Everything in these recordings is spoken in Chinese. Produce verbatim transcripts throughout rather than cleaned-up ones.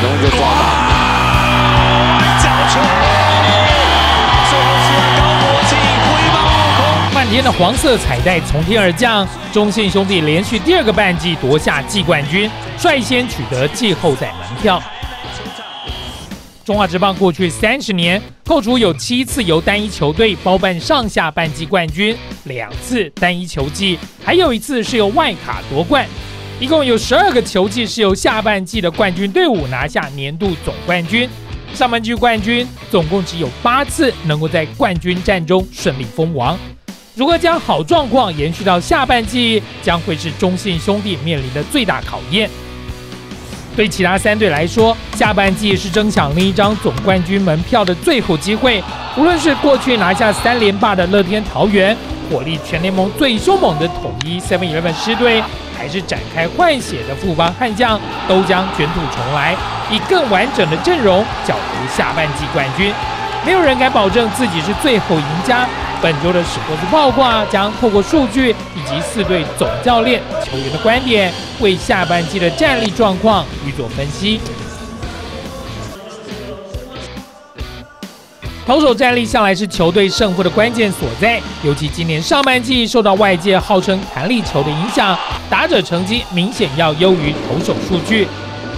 容易就抓到。角球，最后是让高国庆挥棒落空。 漫天的黄色彩带从天而降，中信兄弟连续第二个半季夺下季冠军，率先取得季后赛门票。中华职棒过去三十年，扣除有七次由单一球队包办上下半季冠军，两次单一球季，还有一次是由外卡夺冠，一共有十二个球季是由下半季的冠军队伍拿下年度总冠军。上半季冠军总共只有八次能够在冠军战中顺利封王。如何将好状况延续到下半季，将会是中信兄弟面临的最大考验。对其他三队来说，下半季是争抢另一张总冠军门票的最后机会。无论是过去拿下三连霸的乐天桃园，火力全联盟最凶猛的统一 seven eleven 狮队，还是展开换血的富邦悍将，都将卷土重来，以更完整的阵容角逐下半季冠军。没有人敢保证自己是最后赢家。本周的史波斯爆卦将透过数据以及四队总教练、球员的观点，为下半季的战力状况予做分析。投手战力向来是球队胜负的关键所在，尤其今年上半季受到外界号称弹力球的影响，打者成绩明显要优于投手数据。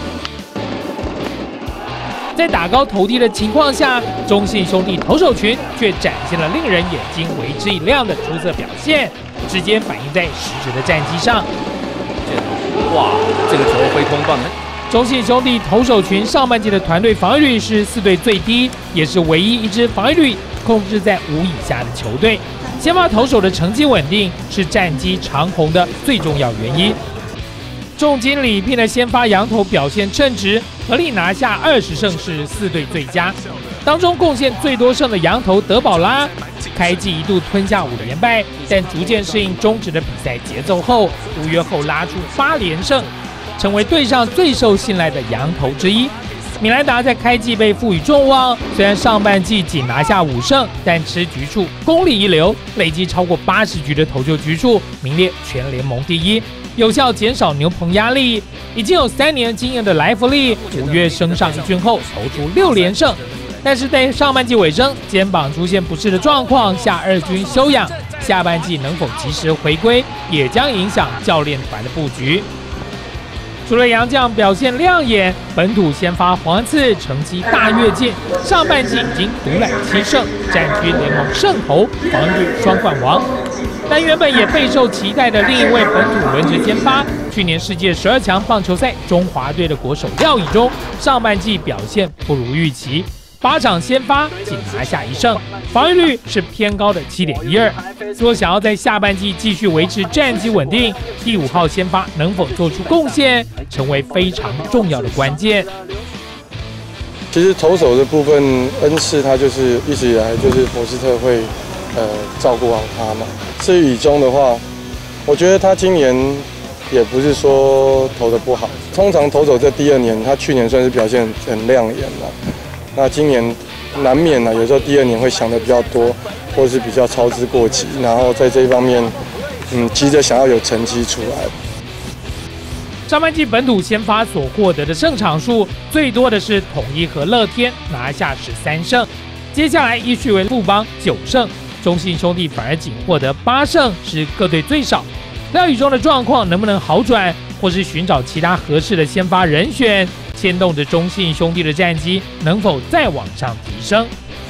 在打高投低的情况下，中信兄弟投手群却展现了令人眼睛为之一亮的出色表现，直接反映在实质的战绩上。 哇，这个球挥空棒！ 中信兄弟投手群上半季的团队防御率是四队最低，也是唯一一支防御率控制在五以下的球队。先发投手的成绩稳定是战绩长红的最重要原因。重金礼聘的先发洋投表现称职，合力拿下二十胜是四队最佳。当中贡献最多胜的洋投德保拉，开季一度吞下五连败，但逐渐适应中职的比赛节奏后，五月后拉出八连胜，成为队上最受信赖的洋投之一。米兰达在开季被赋予重望，虽然上半季仅拿下五胜，但吃局数功力一流，累积超过八十局的投球局数，名列全联盟第一。有效减少牛棚压力，已经有三年经验的莱弗利，五月升上一军后投出六连胜，但是在上半季尾声肩膀出现不适的状况下，二军休养，下半季能否及时回归，也将影响教练团的布局。除了洋将表现亮眼，本土先发黄赐成绩大跃进，上半季已经独揽七胜，占据联盟胜投、防御率双冠王。但原本也备受期待的另一位本土轮值先发，去年世界十二强棒球赛中华队的国手廖以中，上半季表现不如预期，八场先发仅拿下一胜，防御率是偏高的 七点一二。若想要在下半季继续维持战绩稳定，第五号先发能否做出贡献，成为非常重要的关键。 其实投手的部分，恩赐他就是一直以来就是博斯特会呃照顾好他嘛。至于以中的话，我觉得他今年也不是说投的不好，通常投手在第二年，他去年算是表现很亮眼了。那今年难免呢，有时候第二年会想的比较多，或是比较操之过急，然后在这一方面，嗯，急着想要有成绩出来。 上半季本土先发所获得的胜场数最多的是统一和乐天，拿下十三胜，接下来依序为富邦九胜。中信兄弟反而仅获得八胜，是各队最少。廖宇中的状况能不能好转，或是寻找其他合适的先发人选，牵动着中信兄弟的战绩能否再往上提升。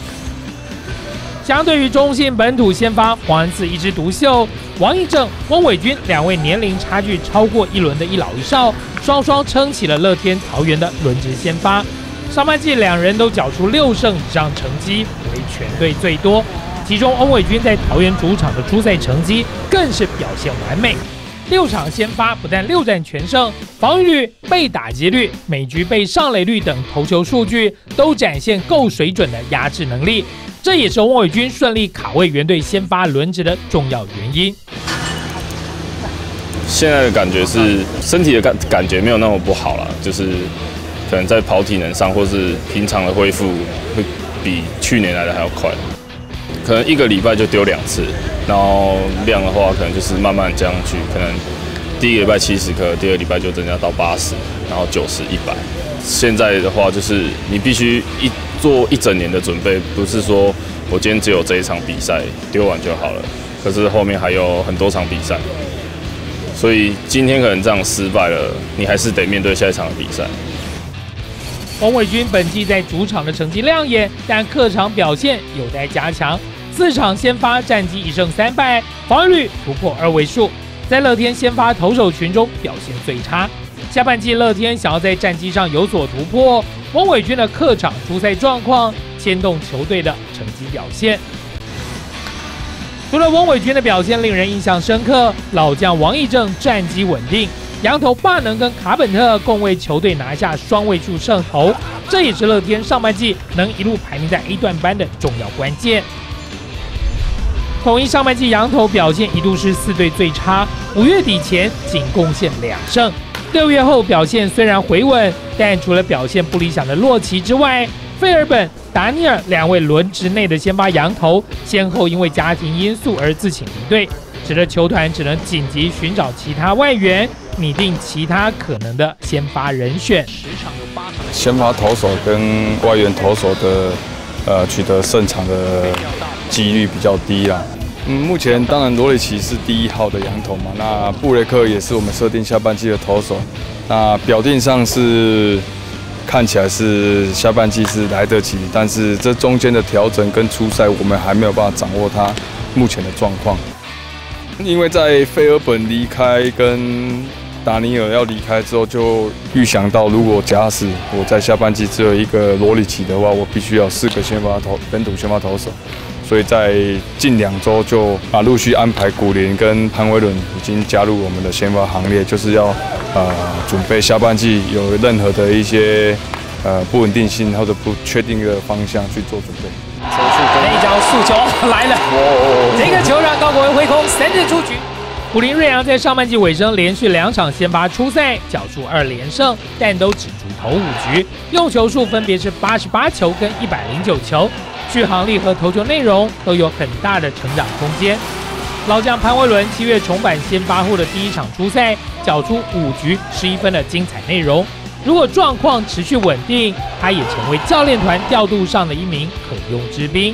相对于中信本土先发黄恩赐一枝独秀，王溢正、翁伟君两位年龄差距超过一轮的一老一少，双双撑起了乐天桃园的轮值先发。上半季两人都缴出六胜以上成绩，为全队最多。其中，翁伟君在桃园主场的出赛成绩更是表现完美，六场先发不但六战全胜，防御率、被打击率、每局被上垒率等投球数据都展现够水准的压制能力，这也是翁伟君顺利卡位原队先发轮值的重要原因。 现在的感觉是身体的感感觉没有那么不好了，就是可能在跑体能上或是平常的恢复会比去年来的还要快。可能一个礼拜就丢两次，然后量的话可能就是慢慢降上去，可能第一个礼拜七十颗，第二个礼拜就增加到八十，然后九十、一百， 现在的话，就是你必须一做一整年的准备，不是说我今天只有这一场比赛丢完就好了。可是后面还有很多场比赛，所以今天可能这样失败了，你还是得面对下一场的比赛。 王伟军本季在主场的成绩亮眼，但客场表现有待加强。四场先发战绩一胜三败，防御率突破二位数，在乐天先发投手群中表现最差。下半季乐天想要在战绩上有所突破，王伟军的客场出赛状况牵动球队的成绩表现。除了王伟军的表现令人印象深刻，老将王溢正战绩稳定，洋投霸能跟卡本特共为球队拿下双位数胜投，这也是乐天上半季能一路排名在 A 段班的重要关键。统一上半季洋投表现一度是四队最差，五月底前仅贡献两胜，六月后表现虽然回稳，但除了表现不理想的洛奇之外，费尔本、达尼尔两位轮值内的先发洋投，先后因为家庭因素而自请离队，使得球团只能紧急寻找其他外援，拟定其他可能的先发人选。 先发投手跟外援投手的呃取得胜场的几率比较低啦。嗯，目前当然罗里奇是第一号的洋投嘛，那布雷克也是我们设定下半季的投手，那表定上是。看起来是下半季是来得及，但是这中间的调整跟出赛，我们还没有办法掌握他目前的状况。因为在费尔本离开跟达尼尔要离开之后，就预想到如果假使我在下半季只有一个罗里奇的话，我必须要四个先发投本土先发投手。所以在近两周就啊陆续安排古林跟潘威伦已经加入我们的先发行列，就是要呃准备下半季有任何的一些呃不稳定性或者不确定的方向去做准备。 那一脚速球来了，这个球让高国威挥空，三振出局。古林睿煬在上半季尾声连续两场先发出赛，缴出二连胜，但都只足投五局，用球数分别是八十八球跟一百零九球。续航力和投球内容都有很大的成长空间。老将潘威伦七月重返先发后的第一场出赛，缴出五局十一分的精彩内容。如果状况持续稳定，他也成为教练团调度上的一名可用之兵。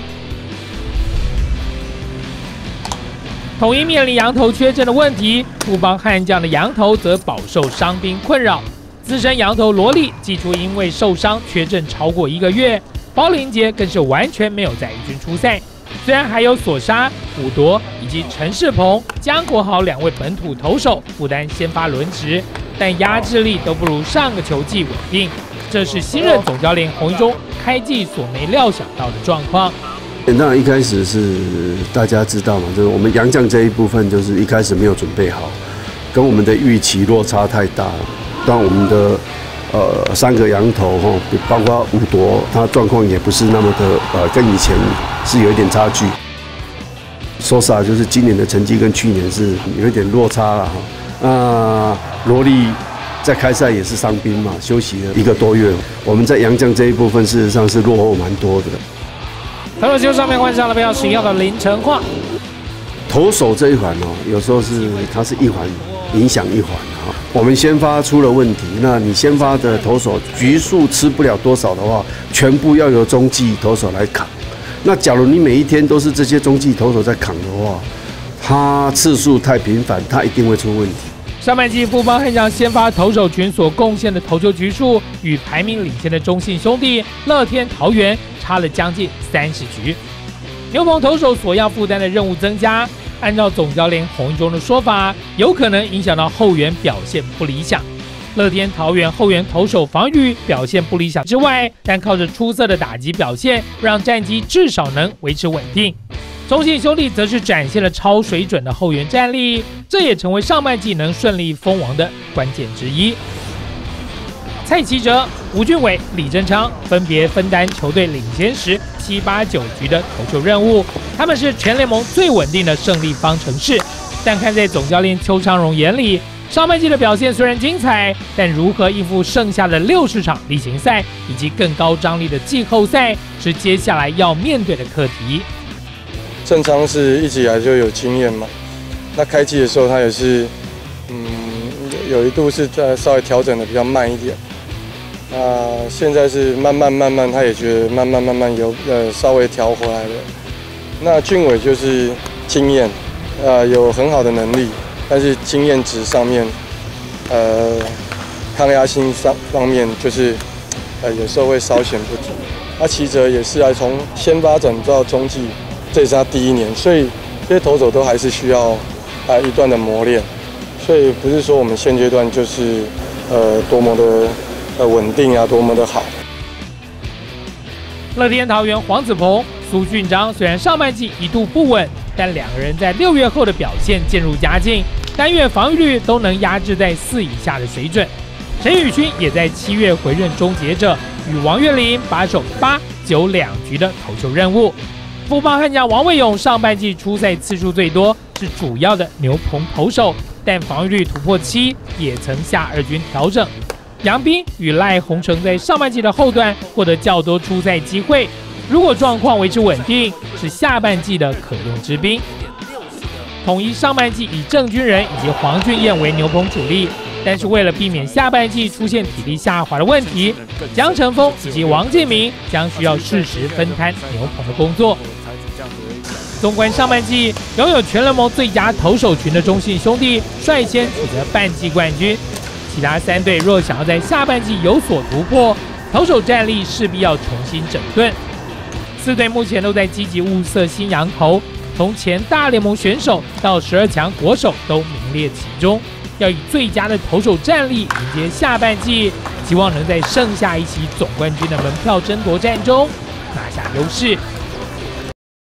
统一面临洋投缺阵的问题，富邦悍将的洋投则饱受伤兵困扰。资深洋投罗力季初因为受伤缺阵超过一个月。包林杰更是完全没有在一军出赛，虽然还有索沙、武夺以及陈世鹏、江国豪两位本土投手负担先发轮值，但压制力都不如上个球季稳定。这是新任总教练洪一中开季所没料想到的状况。 当然一开始是大家知道嘛，就是我们洋将这一部分就是一开始没有准备好，跟我们的预期落差太大了。当我们的呃，三个洋投哈，包括武夺，他状况也不是那么的呃，跟以前是有一点差距。说实话，就是今年的成绩跟去年是有一点落差了哈。那罗力在开赛也是伤兵嘛，休息了一个多月。我们在洋将这一部分事实上是落后蛮多的。 投手球上面换上了标十一号的林承晃。 投手这一环哦，有时候是它是一环影响一环。我们先发出了问题，那你先发的投手局数吃不了多少的话，全部要由中继投手来扛。那假如你每一天都是这些中继投手在扛的话，他次数太频繁，他一定会出问题。 上半季富邦悍将先发投手群所贡献的投球局数，与排名领先的中信兄弟、乐天桃园差了将近三十局。牛棚投手所要负担的任务增加。按照总教练洪一中的说法，有可能影响到后援表现不理想。乐天桃园后援投手防御表现不理想之外，但靠着出色的打击表现，让战绩至少能维持稳定。中信兄弟则是展现了超水准的后援战力，这也成为上半季能顺利封王的关键之一。蔡奇哲、吴俊伟、李正昌分别分担球队领先时七八九局的投球任务，他们是全联盟最稳定的胜利方程式。但看在总教练邱昌荣眼里，上半季的表现虽然精彩，但如何应付剩下的六十场例行赛以及更高张力的季后赛，是接下来要面对的课题。 正昌是一直以来就有经验嘛，那开季的时候他也是，嗯，有一度是在稍微调整的比较慢一点。 那现在是慢慢慢慢，他也觉得慢慢慢慢有呃稍微调回来了。那俊伟就是经验，呃有很好的能力，但是经验值上面，呃抗压性上方面就是呃有时候会稍显不足。那齐哲也是啊，从先发展到中继，这也是他第一年，所以这些投手都还是需要啊一段的磨练。所以不是说我们现阶段就是呃多么的呃稳定啊，多么的好。 乐天桃园黄子鹏、苏俊章虽然上半季一度不稳，但两个人在六月后的表现渐入佳境，单月防御率都能压制在四以下的水准。陈宇勋也在七月回任终结者，与王岳林把守八九两局的投球任务。富邦悍将王卫勇上半季出赛次数最多，是主要的牛棚投手，但防御率突破七，也曾下二军调整。杨斌与赖鸿成在上半季的后段获得较多出赛机会，如果状况维持稳定，是下半季的可用之兵。统一上半季以郑军人以及黄俊彦为牛棚主力，但是为了避免下半季出现体力下滑的问题，江承峰以及王建民将需要适时分摊牛棚的工作。纵观上半季，拥有全联盟最佳投手群的中信兄弟率先取得半季冠军，其他三队若想要在下半季有所突破，投手战力势必要重新整顿。四队目前都在积极物色新洋投，从前大联盟选手到十二强国手都名列其中，要以最佳的投手战力迎接下半季，希望能在剩下一期总冠军的门票争夺战中拿下优势。